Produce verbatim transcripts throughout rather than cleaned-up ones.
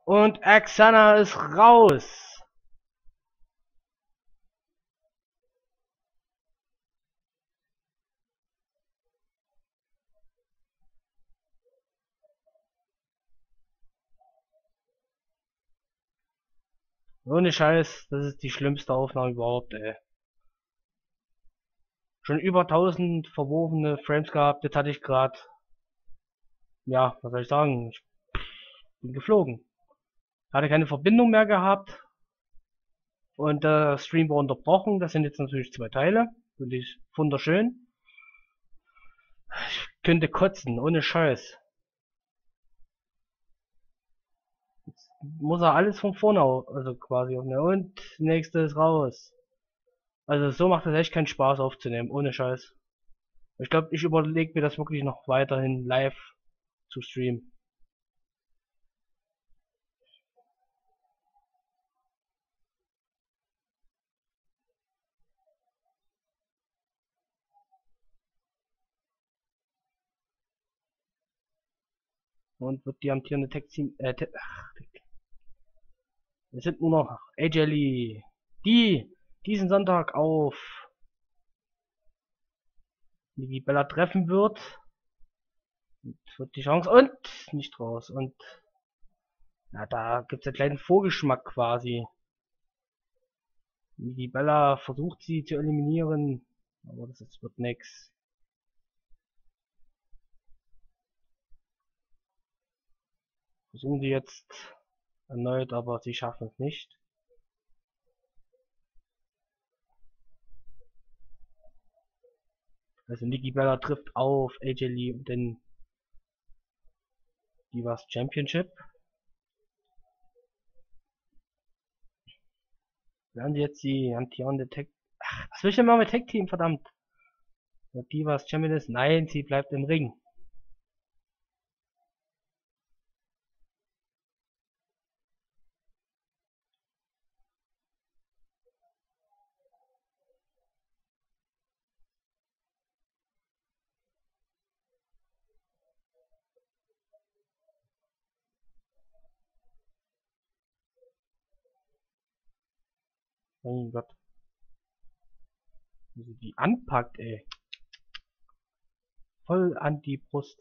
Und Axana ist raus. Ohne Scheiß, das ist die schlimmste Aufnahme überhaupt, ey. Schon über tausend verworfene Frames gehabt, jetzt hatte ich gerade, ja, was soll ich sagen, ich bin geflogen. Hatte keine Verbindung mehr gehabt und der Stream war unterbrochen. Das sind jetzt natürlich zwei Teile, finde ich wunderschön. Ich könnte kotzen, ohne Scheiß. Jetzt muss er alles von vorne, also quasi aufnehmen. Und nächstes raus. Also so macht es echt keinen Spaß aufzunehmen, ohne Scheiß. Ich glaube, ich überlege mir das wirklich noch weiterhin live zu streamen. Und wird die amtierende Tech-Team, äh, Te ach, es sind nur noch A J Lee, die diesen Sonntag auf Nikki Bella treffen wird. Und wird die Chance und nicht raus. Und ja, da gibt es einen kleinen Vorgeschmack quasi. Nikki Bella versucht sie zu eliminieren, aber das ist, wird nix. Versuchen sie jetzt erneut, aber sie schaffen es nicht. Also Nikki Bella trifft auf A J Lee und den Divas Championship. Werden sie jetzt die amtierende Tech... Ach, was will ich denn mal mit Tech Team, verdammt? Der Divas Champion ist... Nein, sie bleibt im Ring. Mein Gott. Wie sie die anpackt, ey. Voll an die Brust.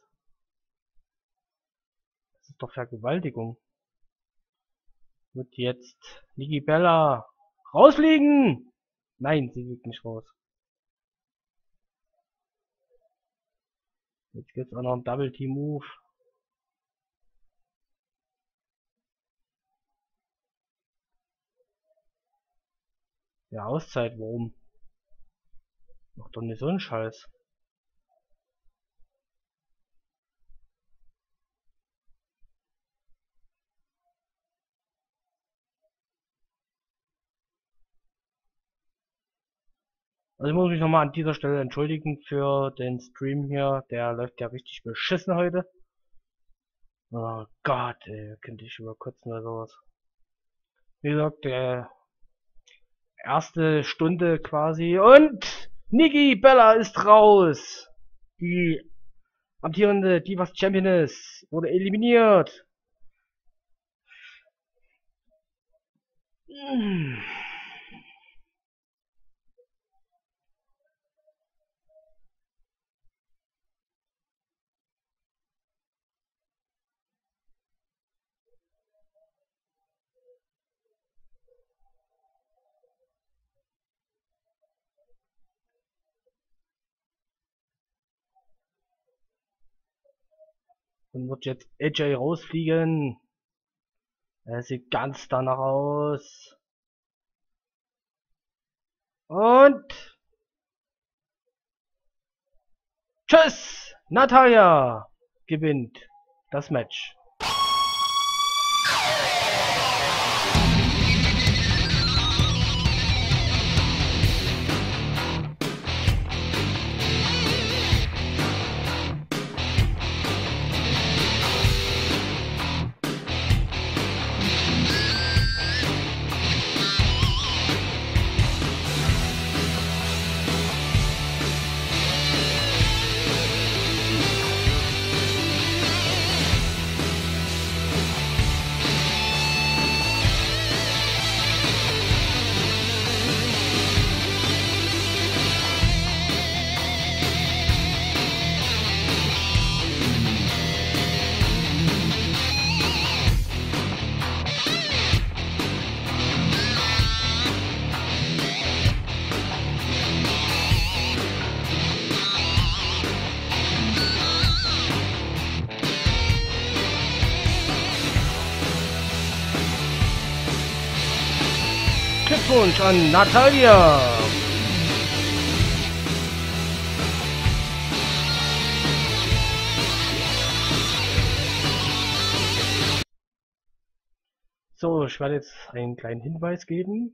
Das ist doch Vergewaltigung. Wird jetzt Nikki Bella rausfliegen? Nein, sie fliegt nicht raus. Jetzt gibt's auch noch einen Double Team Move. Ja, Auszeit, warum? Macht doch nicht so einen Scheiß. Also ich muss mich nochmal an dieser Stelle entschuldigen für den Stream hier. Der läuft ja richtig beschissen heute. Oh Gott, ey, könnte ich überkotzen oder sowas. Wie gesagt, der erste Stunde quasi und Nikki Bella ist raus. Die amtierende Divas Championess wurde eliminiert. Hm. Und wird jetzt A J rausfliegen. Er sieht ganz danach aus. Und tschüss! Natalia gewinnt das Match. Glückwunsch an Natalia! So, ich werde jetzt einen kleinen Hinweis geben.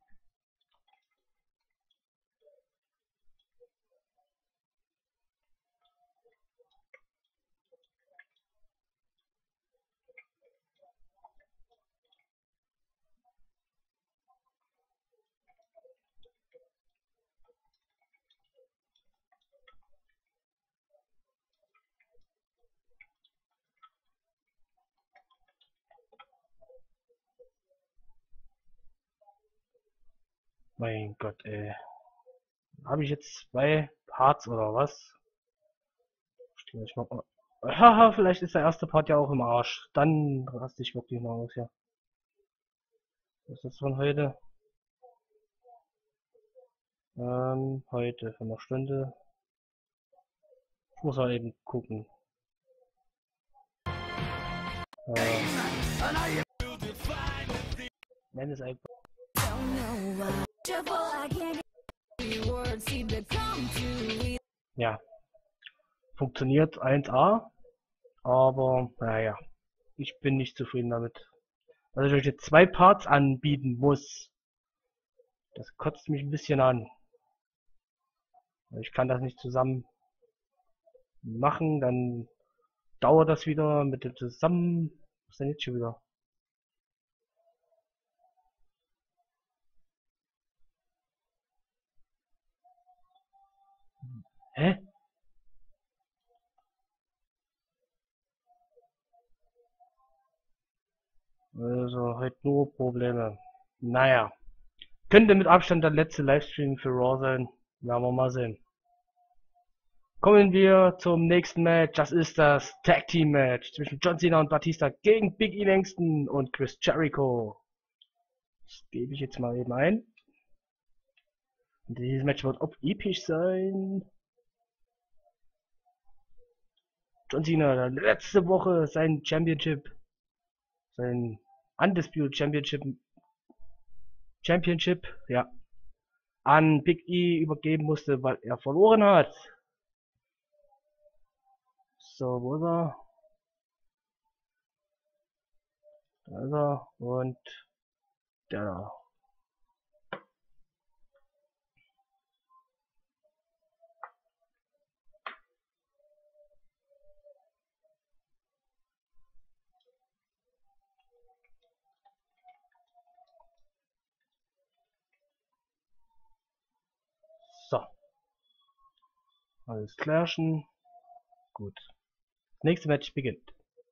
Mein Gott, ey. Habe ich jetzt zwei Parts oder was? Ich mach mal. Haha, vielleicht ist der erste Part ja auch im Arsch. Dann raste ich wirklich mal aus, ja. Was ist das von heute? Ähm, heute für eine Stunde. Ich muss mal eben gucken. Äh, nenn es einfach. Ja. Funktioniert eins A. Aber, naja. Ich bin nicht zufrieden damit. Dass ich euch jetzt zwei Parts anbieten muss. Das kotzt mich ein bisschen an. Ich kann das nicht zusammen machen, dann dauert das wieder mit dem zusammen. Was ist denn jetzt schon wieder? Hä? Also heute nur Probleme. Naja. Könnte mit Abstand der letzte Livestream für Raw sein. Werden wir mal sehen. Kommen wir zum nächsten Match. Das ist das Tag Team Match zwischen John Cena und Batista gegen Big E Langston und Chris Jericho. Das gebe ich jetzt mal eben ein. Und dieses Match wird auch episch sein. John Cena, letzte Woche sein Championship, sein Undisputed Championship, Championship, ja, an Big E übergeben musste, weil er verloren hat. So, wo ist er? Da ist er. Und der da. So. Alles klärchen. Gut. Das nächste Match beginnt.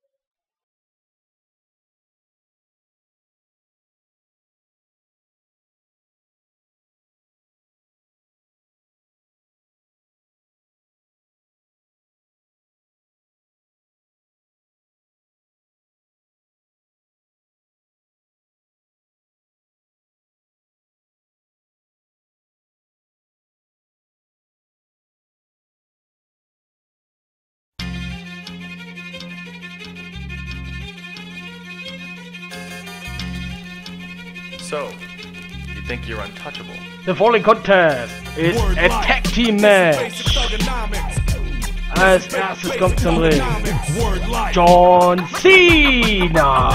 So, you think you're untouchable? The following contest is a tag team match. Als erstes kommt zum Ring John Cena.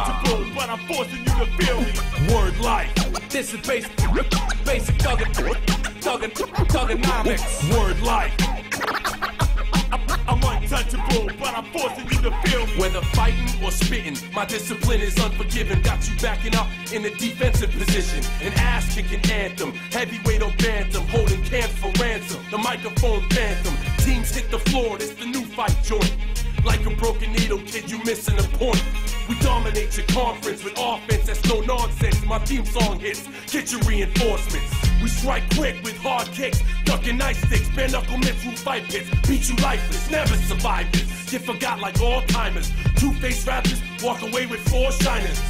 untouchable, but I'm forcing you to feel me. Whether fighting or spitting, my discipline is unforgiving. Got you backing up in a defensive position. An ass-kicking anthem, heavyweight or bantam, holding camps for ransom. The microphone phantom, teams hit the floor, it's the new fight joint. Like a broken needle, kid, you missing a point. We dominate your conference with offense that's no nonsense. My theme song hits, get your reinforcements. We strike quick with hard kicks, ducking ice sticks, bare knuckle mitts through fight pits. Beat you lifeless, never survive this. Get forgot like all timers. Two-faced rappers walk away with four shiners.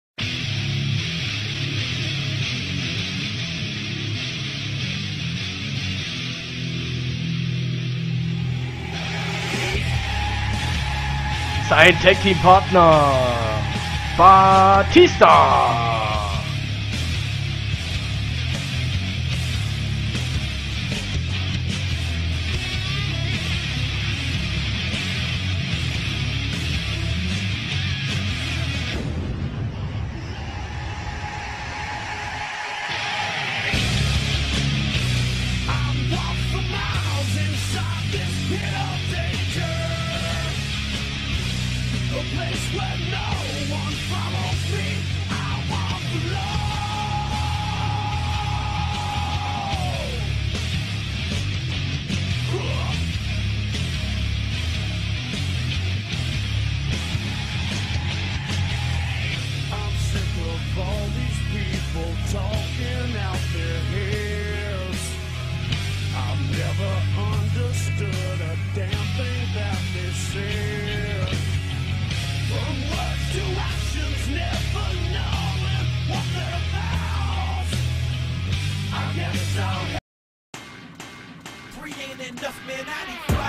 Sein Tag-Team-Partner Batista. Talking out their heads. I've never understood a damn thing that they said. From words to actions, never knowing what they're about. I guess I'll have three ain't enough, man. I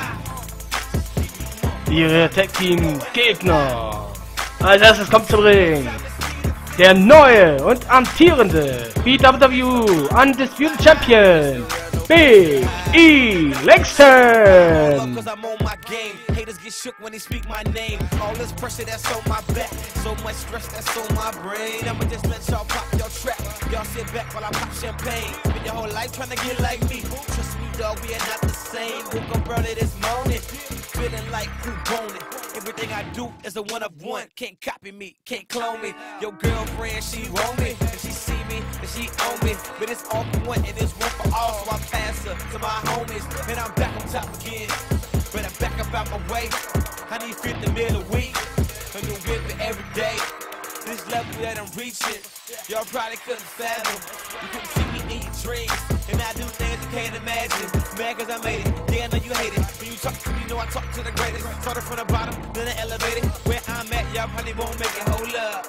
need five. Ihre Tag Team Gegner. Als erstes kommt zum Ring der neue und amtierende B W W Undisputed Champion, Big E Langston. Haters get shook when they speak my name. All this pressure that's on my back, so much stress that's on my brain. I'ma just let y'all pop your trap. Y'all sit back while I pop champagne. Spend your whole life trying to get like me. Trust me, dog, we are not the same. Woke up early this morning, feeling like who own it. Everything I do is a one of one. Can't copy me, can't clone me. Your girlfriend, she want me, and she see me, and she own me. But it's all for one, and it's one for all. So I pass her to my homies, and I'm back on top again. But I'm back up out my way. I need fifty mil a week, a new whip every day. This level that I'm reaching, y'all probably couldn't fathom. You couldn't see me in your dreams, and I do things you can't imagine. Mad cause I made it, yeah I know you hate it. When you talk to me, you know I talk to the greatest. Started from the bottom, then I elevated. Where I'm at, y'all probably won't make it, hold up.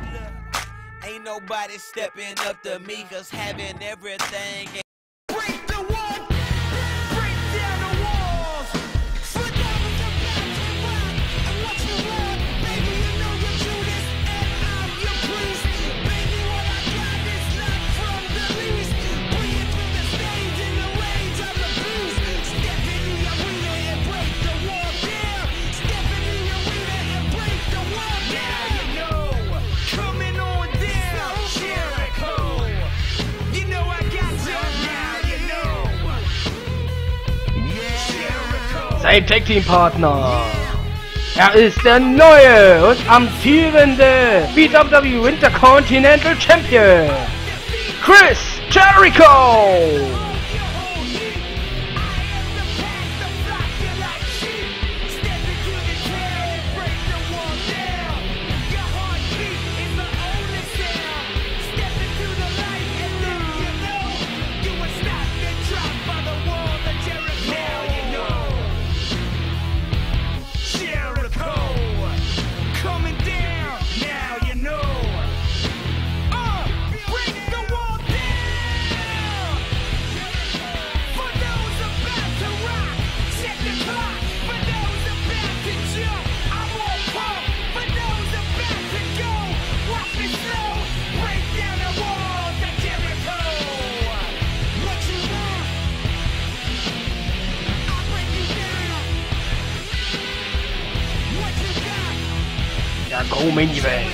Ain't nobody stepping up to me, cause having everything. Break the wall, break down the walls. Slip out of the back to rock, and what you want, baby, you know you do this, and I'm your priest. Baby, what I got is not from the least. Bring it to the stage in the rage of the beast. Step into your arena and break the wall down. Step into your arena and break the wall down. You know, coming on down, Jericho. You know I got you now, you know. Jericho. Sein Tag Team Partner. Er ist der neue und amtierende B W W Intercontinental Champion, Chris Jericho. Der Co-Main Event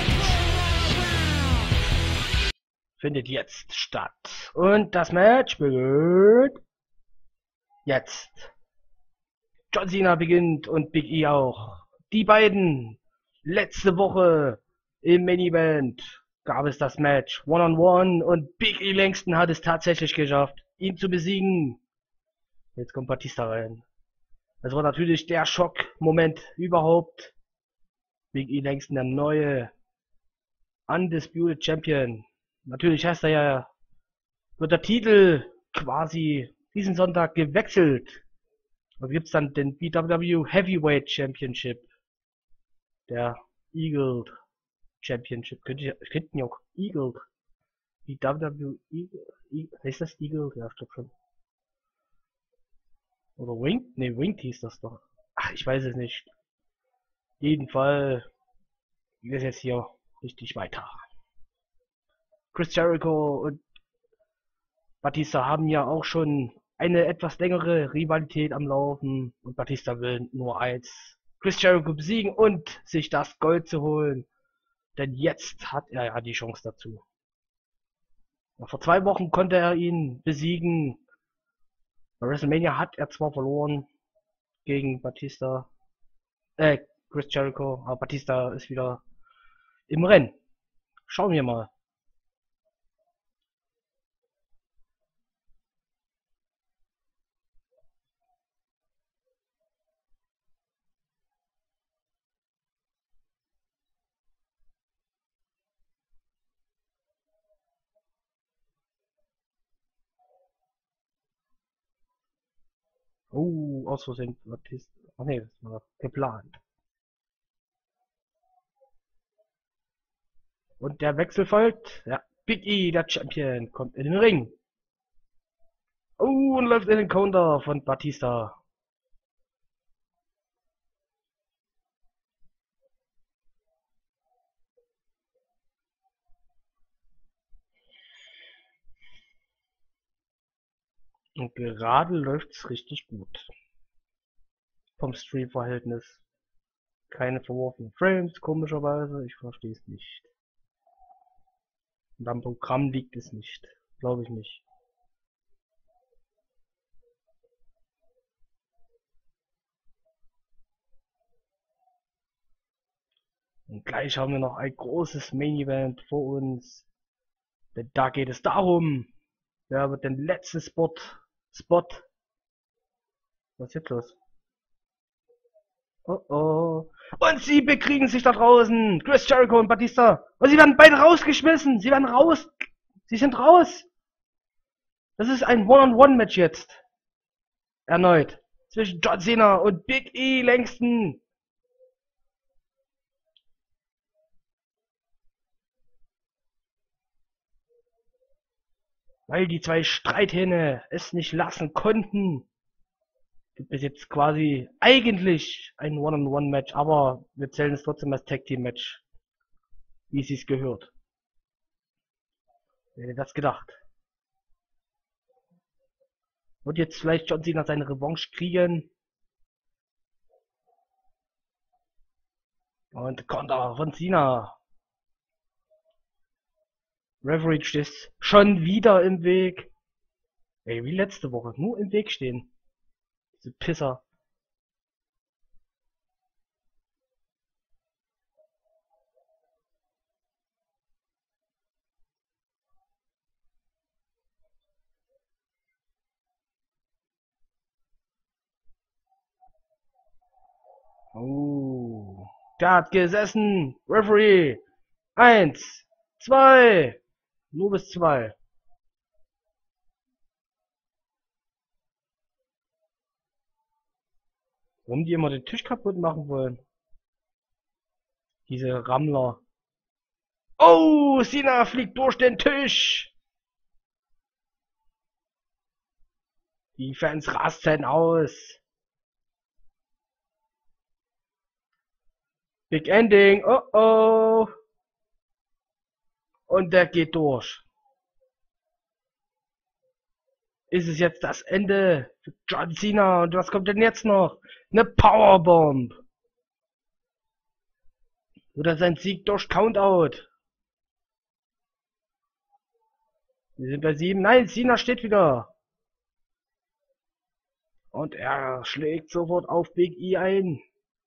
findet jetzt statt. Und das Match beginnt jetzt. John Cena beginnt und Big E auch. Die beiden, letzte Woche im Main Event gab es das Match One-on-One und Big E Langston hat es tatsächlich geschafft, ihn zu besiegen. Jetzt kommt Batista rein. Das war natürlich der Schockmoment überhaupt. Big E Langston, der neue Undisputed Champion. Natürlich heißt er ja, wird der Titel quasi diesen Sonntag gewechselt. Und gibt's dann den B W W Heavyweight Championship. Der Eagle Championship. Könnte ich, könnten ja auch Eagle. B W W Eagle. Eagle. Heißt das Eagle? Ja, ich glaube schon. Oder Winged? Ne, Winged hieß das doch. Ach, ich weiß es nicht. Jeden Fall geht es jetzt hier richtig weiter. Chris Jericho und Batista haben ja auch schon eine etwas längere Rivalität am Laufen und Batista will nur eins: Chris Jericho besiegen und sich das Gold zu holen. Denn jetzt hat er ja die Chance dazu. Vor zwei Wochen konnte er ihn besiegen. Bei WrestleMania hat er zwar verloren gegen Batista, äh, Chris Jericho, aber Batista ist wieder im Rennen. Schauen wir mal. Oh, aus Versehen Batista. Ach nee, das war geplant. Und der Wechsel folgt. Ja, Big E, der Champion, kommt in den Ring. Oh, und läuft in den Counter von Batista. Und gerade läuft's richtig gut. Vom Stream-Verhältnis. Keine verworfenen Frames, komischerweise. Ich verstehe es nicht. Und am Programm liegt es nicht. Glaube ich nicht. Und gleich haben wir noch ein großes Main-Event vor uns. Denn da geht es darum, wer wird den letzten Spot, Spot. Was ist jetzt los? Oh oh. Und sie bekriegen sich da draußen. Chris Jericho und Batista. Und sie werden beide rausgeschmissen. Sie werden raus. Sie sind raus. Das ist ein One-on-One-Match jetzt. Erneut. Zwischen John Cena und Big E Langston. Weil die zwei Streithähne es nicht lassen konnten. Gibt es jetzt quasi eigentlich ein One-on-One-Match, aber wir zählen es trotzdem als Tag-Team-Match. Wie es sich gehört. Wer hätte das gedacht? Wird jetzt vielleicht John Cena seine Revanche kriegen? Und Konter von Cena. Referee ist schon wieder im Weg. Ey, wie letzte Woche. Nur im Weg stehen. Diese Pisser. Oh. Der hat gesessen. Referee. Eins. Zwei. Nur bis zwei. Warum die immer den Tisch kaputt machen wollen? Diese Rammler. Oh, Cena fliegt durch den Tisch. Die Fans rasten aus. Big Ending. Oh oh. Und der geht durch. Ist es jetzt das Ende für John Cena? Und was kommt denn jetzt noch? Eine Powerbomb. Oder sein Sieg durch Countout. Wir sind bei sieben. Nein, Cena steht wieder. Und er schlägt sofort auf Big E ein.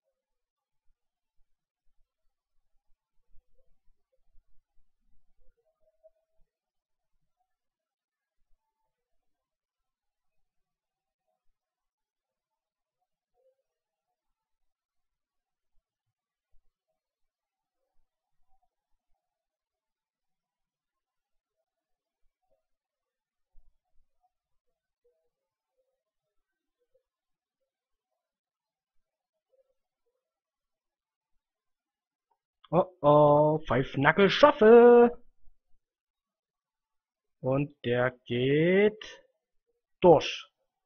Oh oh, Five Knuckle Shuffle. Und der geht durch.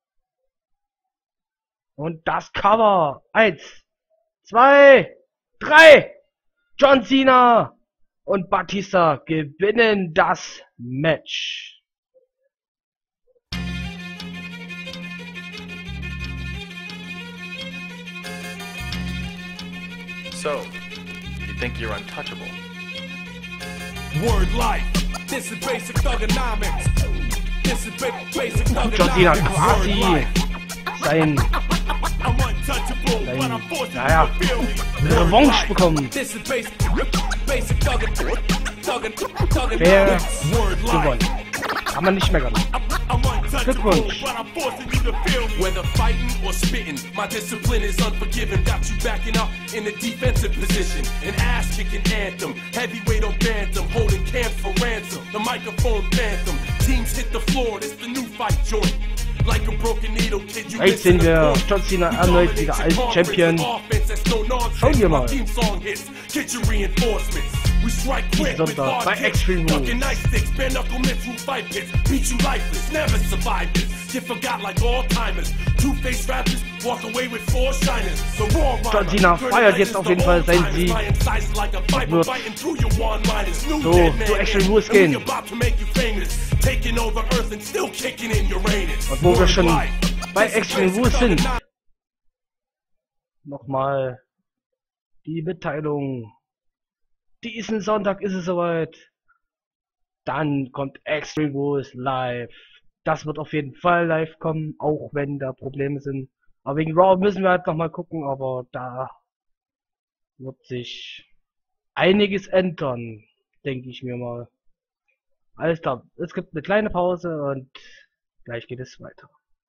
Und das Cover. Eins, zwei, drei. John Cena und Batista gewinnen das Match. So, you think you're untouchable? Word life. This is basic thugonomics. This is basic John Cena thugonomics. quasi sein naja, eine Revanche bekommen. Wer gewonnen? Kann man nicht meckern. Glückwunsch. Whether fighting or spitting, my discipline is unforgiving. Got you backing up in a defensive position. An ass kicking anthem, heavyweight or bantam, holding camps for ransom. The microphone phantom, teams hit the floor. This the new fight joint. Like a broken needle, kid, you Jetzt sehen wir John Cena erneut wieder als Champion. Schauen wir mal. Diesen Sonntag bei Extreme Rules. John Cena feiert jetzt auf jeden Fall seinen Sieg. Das wird so zu Extreme Rules gehen. Und wo wir schon bei Extreme Rules sind, nochmal die Mitteilung. Diesen Sonntag ist es soweit. Dann kommt Extreme Rules live. Das wird auf jeden Fall live kommen, auch wenn da Probleme sind. Aber wegen Raw müssen wir halt nochmal gucken, aber da wird sich einiges ändern, denke ich mir mal. Alles klar, es gibt eine kleine Pause und gleich geht es weiter.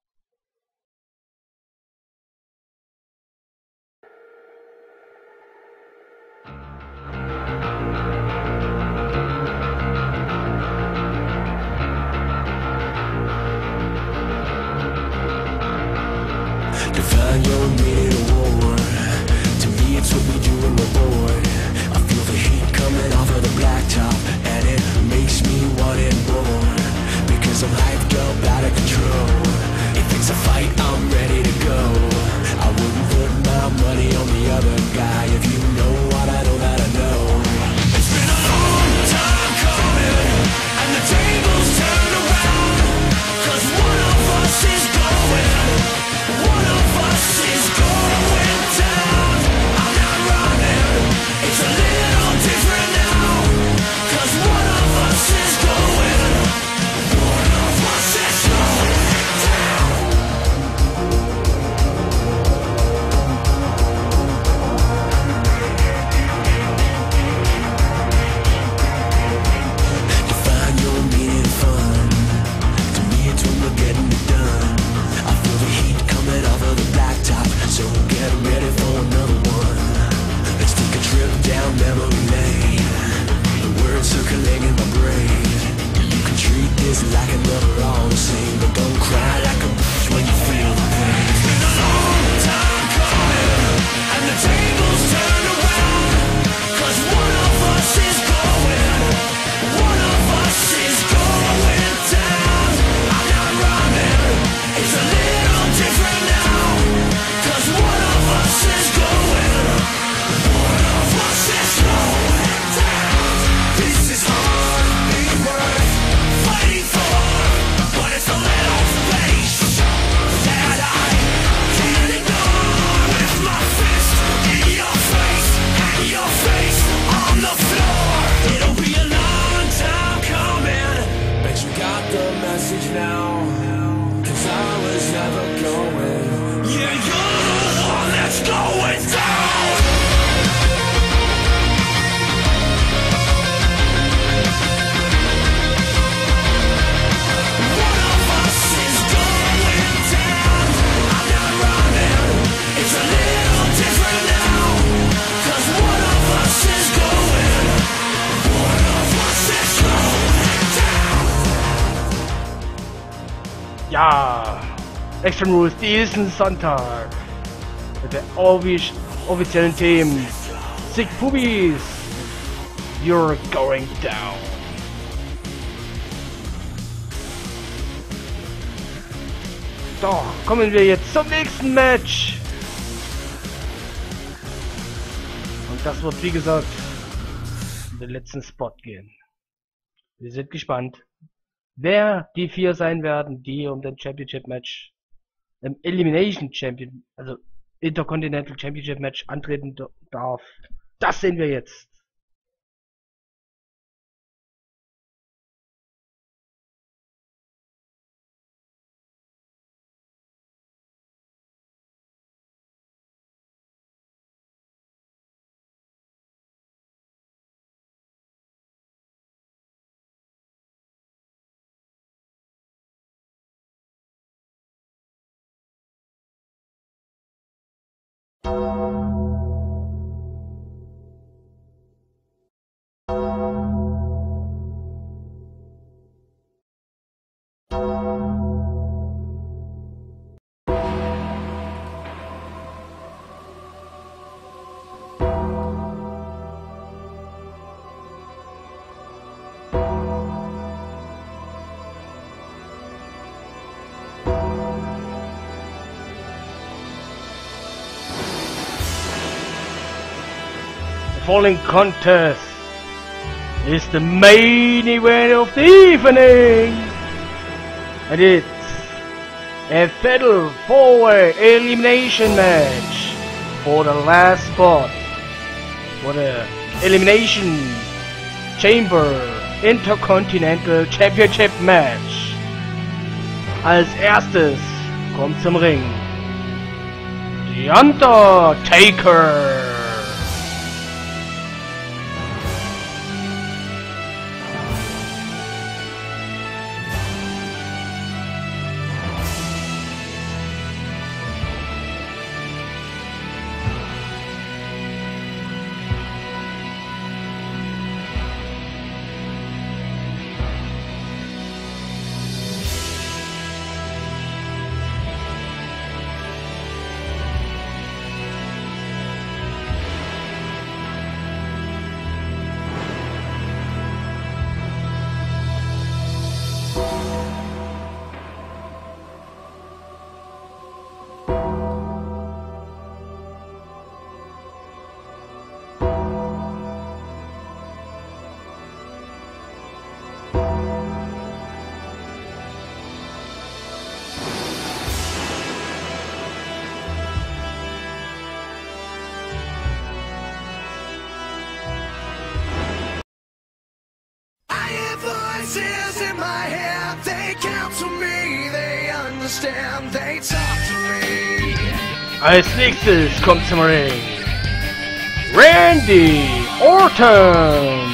Define your meaning of war. To me it's what we do in the board. I feel the heat coming off of the blacktop, and it makes me want it more. Because I'm hyped up, out of control. If it's a fight, I'm ready to go. I wouldn't put my money on the other guy. If you know what I know that I know. It's been a long time coming, and the tables turn around. Cause one of us is going. One of us is going down. I'm not running. It's a little different now. Cause one of us is going. One of us is going down. Define your meaning fun. To me it's when we're getting it done. I feel the heat coming off of the blacktop, so get ready for another one. Let's take a trip down memory lane. The words circling in my brain. You can treat this like another all the same, but don't cry like a bitch when you feel the pain. It's been a long time coming, and the tables turn around. Cause one of us is going. One of us is going down. I'm not running. It's a little different now. Cause one of us is going. One of us is going down. This is hardly worth fighting for, but it's a little space that I can't ignore. With my fist in your face and your face on the floor. It'll be a long time coming. Bet you got the message now. Cause I was never going. Yeah, you're the one that's going down. One of us is going down. I'm not running. It's a little different now. Cause one of us is going. One of us is going down. Ja, Extreme Rules diesen Sonntag mit der offic offiziellen Themen Sick Pubis, You're Going Down. So, kommen wir jetzt zum nächsten Match. Und das wird wie gesagt in den letzten Spot gehen. Wir sind gespannt, wer die vier sein werden, die um den Championship Match, im Elimination Champion, also Intercontinental Championship Match antreten darf. Das sehen wir jetzt. following contest is the main event of the evening, and it's a fatal four-way elimination match for the last spot for the Elimination Chamber Intercontinental Championship Match. Als erstes kommt zum Ring The Undertaker. Voices in my head, they counsel me, they understand, they talk to me. Als nächstes kommt zum Ring Randy Orton.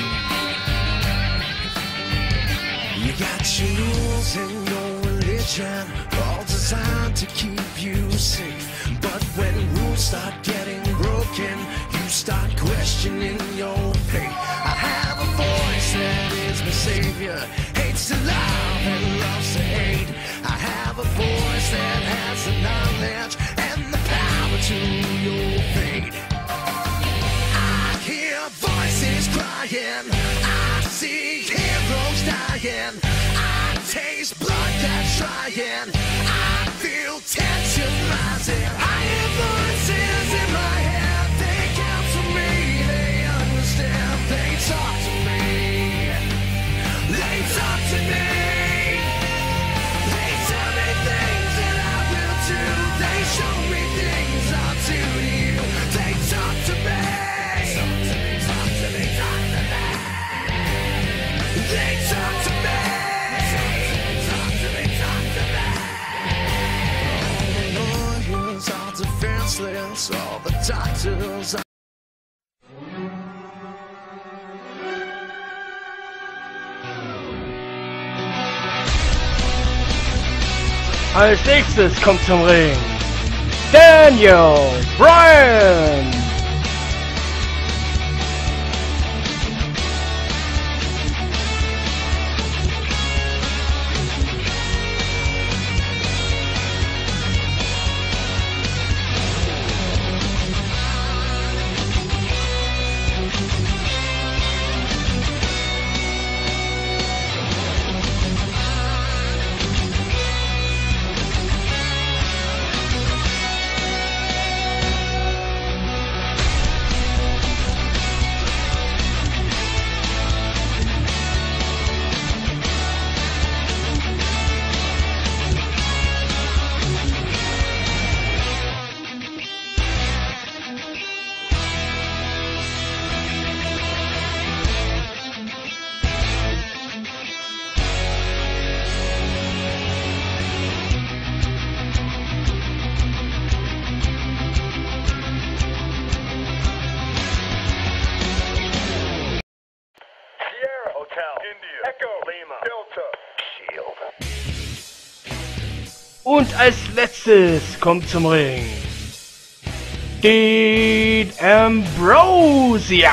You got your rules and your religion, all designed to keep you safe. But when rules start getting broken, you start questioning your faith. I have a voice that is my savior, hates to love and loves to hate. I have a voice that has the knowledge and the power to your fate. I hear voices crying, I see heroes dying, I taste blood that's trying, I feel tension rising. I hear voices in my head, they counsel me, they understand, they talk to me, they talk to me, they tell me things that I will do, they show me things I'll do to you, they talk to me, talk to me, talk to me, they talk to me, talk to me, talk to me. All the lawyers are defenseless, all the doctors are Als nächstes kommt zum Ring Daniel Bryan. Und als letztes kommt zum Ring Dean Ambrosio.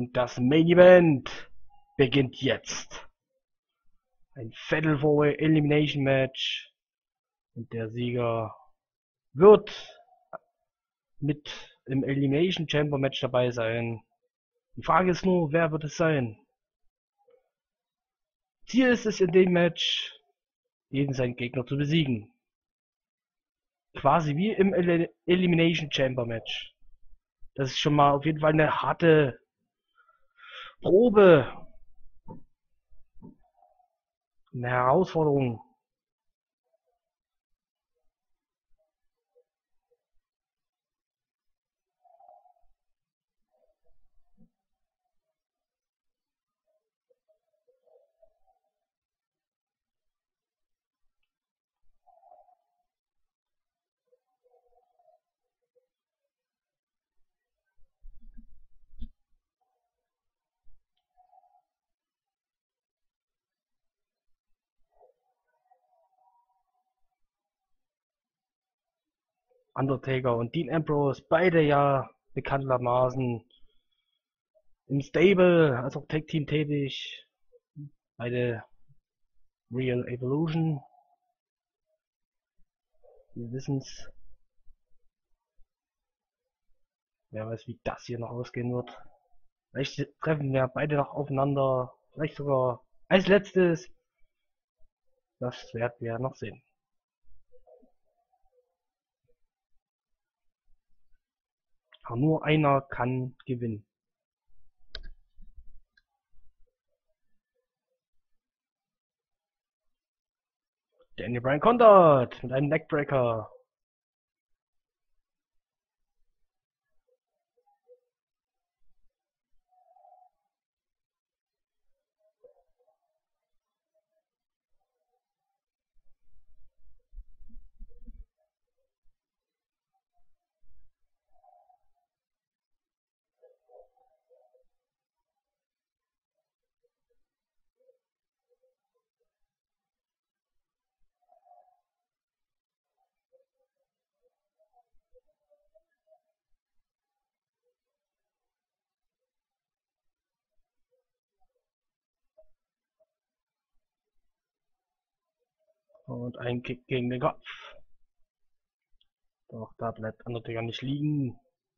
Und das Main Event beginnt jetzt. Ein Fatal Four-Way Elimination Match. Und der Sieger wird mit im Elimination Chamber Match dabei sein. Die Frage ist nur, wer wird es sein? Ziel ist es in dem Match, jeden seinen Gegner zu besiegen. Quasi wie im El Elimination Chamber Match. Das ist schon mal auf jeden Fall eine harte Probe. Eine Herausforderung. Undertaker und Dean Ambrose, beide ja bekanntermaßen im Stable, als auch Tag Team tätig. Beide Real Evolution. Wir wissen's. Wer weiß, wie das hier noch ausgehen wird. Vielleicht treffen wir beide noch aufeinander. Vielleicht sogar als letztes. Das werden wir noch sehen. Aber nur einer kann gewinnen. Daniel Bryan kontert mit einem Neckbreaker. Und ein Kick gegen den Kopf. Doch da bleibt Undertaker nicht liegen.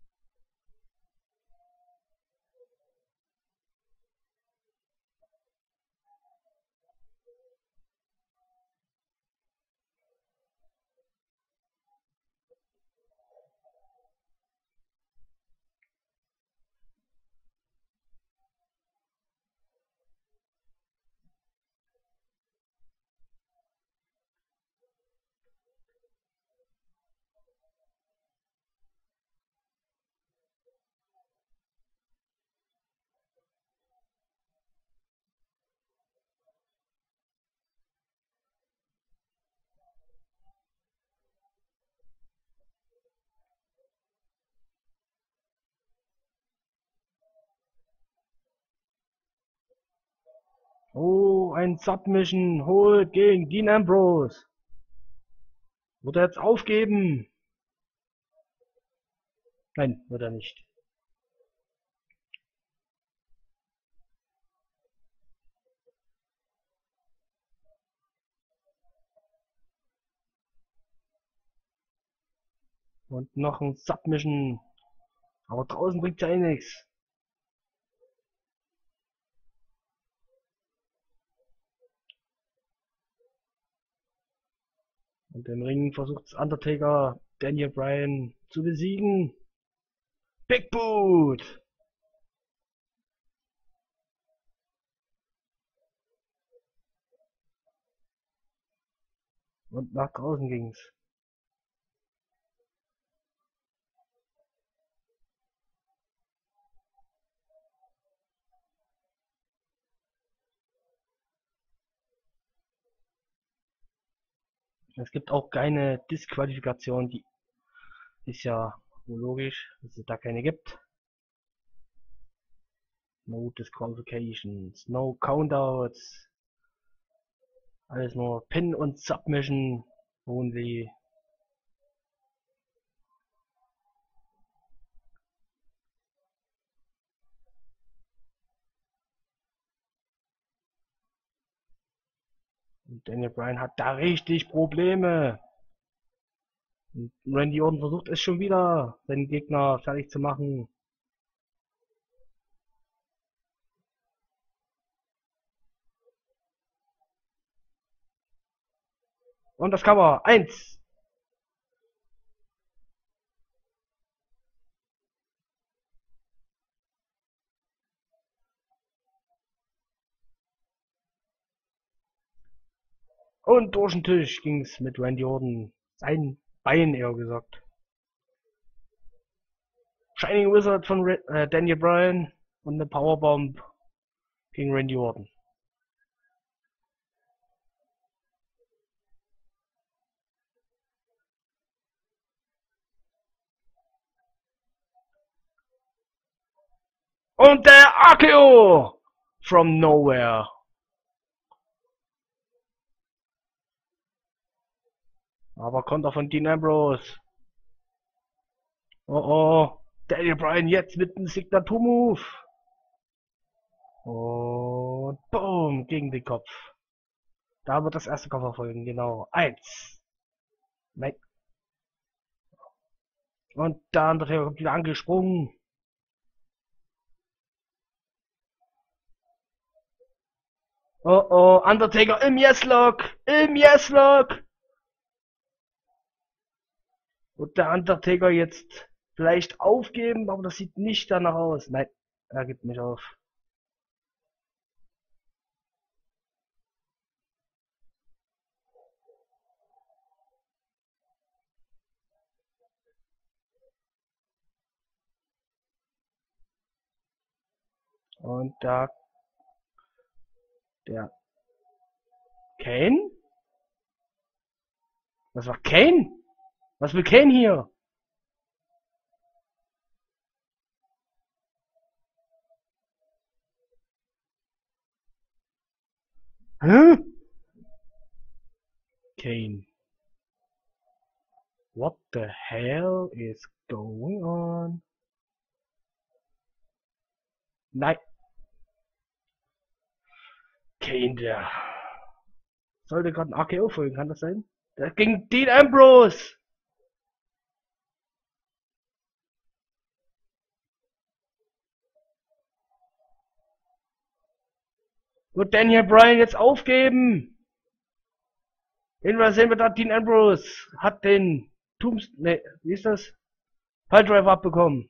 Oh, ein Submission Hold gegen Dean Ambrose. Wird er jetzt aufgeben? Nein, wird er nicht. Und noch ein Submission. Aber draußen bringt ja eh nichts. Und im Ring versucht Undertaker Daniel Bryan zu besiegen. Big Boot! Und nach draußen ging's. Es gibt auch keine Disqualifikation, die ist ja wohl logisch, dass es da keine gibt. No Disqualifications, no Countouts. Alles nur Pin und Submission only. Und Daniel Bryan hat da richtig Probleme. Und Randy Orton versucht es schon wieder, seinen Gegner fertig zu machen. Und das Cover. Eins. Und durch den Tisch ging's mit Randy Orton. Sein Bein, eher gesagt. Shining Wizard von Re äh, Daniel Bryan und eine Powerbomb gegen Randy Orton. Und der R K O from nowhere. Aber kommt auch von Dean Ambrose. Oh oh. Daniel Bryan jetzt mit einem Signatur-Move. Und boom, gegen den Kopf. Da wird das erste Cover folgen, genau. Eins. Nein. Und der andere kommt wieder angesprungen. Oh oh, Undertaker im Yes-Lock. Im Yes-Lock. Und der Undertaker jetzt vielleicht aufgeben, aber das sieht nicht danach aus. Nein, er gibt nicht auf. Und da der Kane? Was war Kane? Was will Kane hier? Hä? Kane. What the hell is going on? Nein. Kane, der sollte gerade ein R K O folgen, kann das sein? Der gegen Dean Ambrose. Wird Daniel Bryan jetzt aufgeben? Jedenfalls sehen wir da, Dean Ambrose hat den Tombs... Ne, wie ist das? Piledriver abbekommen.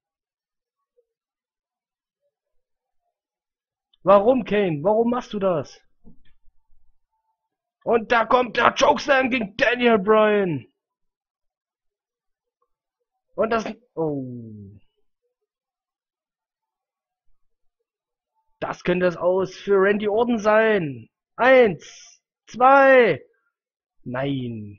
Warum, Kane? Warum machst du das? Und da kommt der Chokeslam gegen Daniel Bryan. Und das... Oh... Das könnte es aus für Randy Orton sein. Eins, zwei, nein.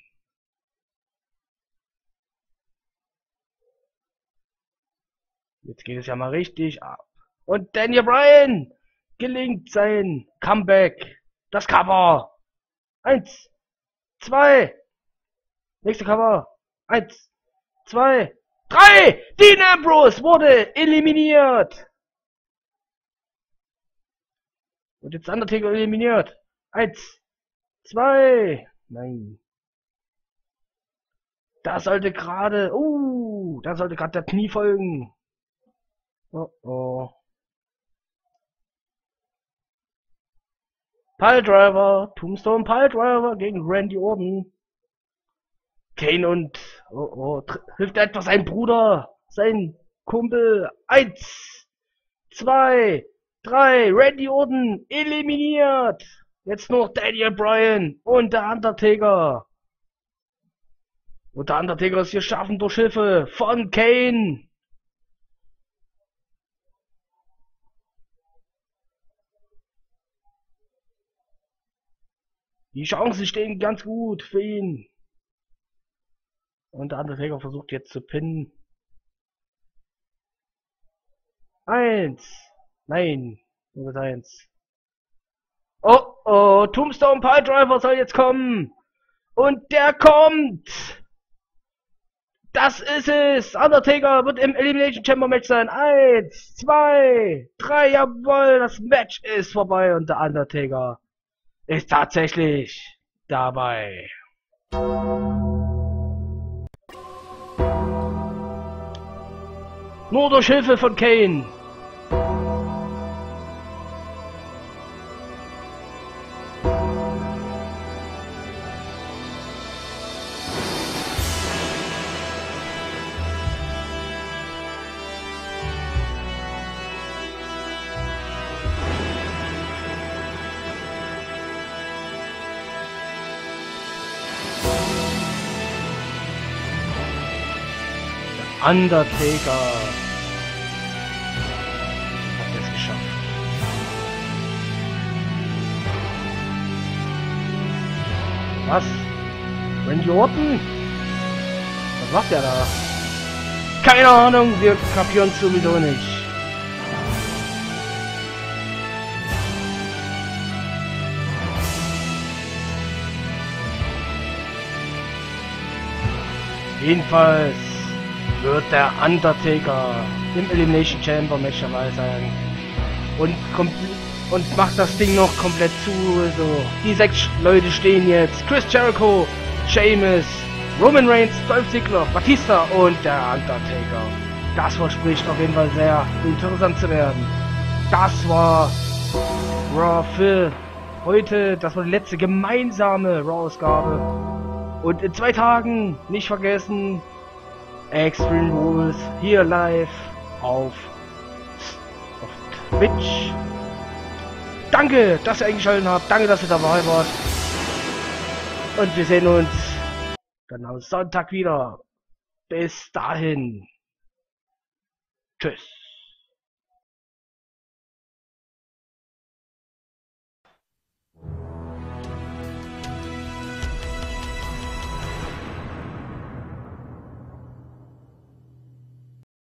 Jetzt geht es ja mal richtig ab. Und Daniel Bryan gelingt sein Comeback. Das Cover. Eins, zwei. Nächste Cover. Eins, zwei, drei. Dean Ambrose wurde eliminiert. Und jetzt Undertaker eliminiert. Eins, zwei, nein. Da sollte gerade, uh, da sollte gerade der Knie folgen. Oh oh. Piledriver, Tombstone Piledriver gegen Randy Orton. Kane und, oh oh, hilft etwa sein Bruder, sein Kumpel. Eins, zwei, drei, Randy Orton eliminiert. Jetzt nur noch Daniel Bryan und der Undertaker. Und der Undertaker ist hier schaffen durch Hilfe von Kane. Die Chancen stehen ganz gut für ihn. Und der Undertaker versucht jetzt zu pinnen. Eins. Nein. Nur eins. Oh oh. Tombstone Piledriver soll jetzt kommen. Und der kommt. Das ist es. Undertaker wird im Elimination Chamber Match sein. Eins, zwei, drei. Jawohl. Das Match ist vorbei. Und der Undertaker ist tatsächlich dabei. Nur durch Hilfe von Kane. Undertaker hat es geschafft. Was? Randy Orton? Was macht der da? Keine Ahnung, wir kapieren sowieso nicht. Jedenfalls wird der Undertaker im Elimination Chamber Match dabei sein und und macht das Ding noch komplett zu. So, die sechs Leute stehen jetzt: Chris Jericho, Sheamus, Roman Reigns, Dolph Ziggler, Batista und der Undertaker. Das verspricht auf jeden Fall sehr interessant zu werden. Das war Raw für heute. Das war die letzte gemeinsame Raw-Ausgabe. Und in zwei Tagen, nicht vergessen, Extreme Rules hier live auf, auf Twitch. Danke, dass ihr eingeschaltet habt. Danke, dass ihr dabei wart. Und wir sehen uns dann am Sonntag wieder. Bis dahin. Tschüss.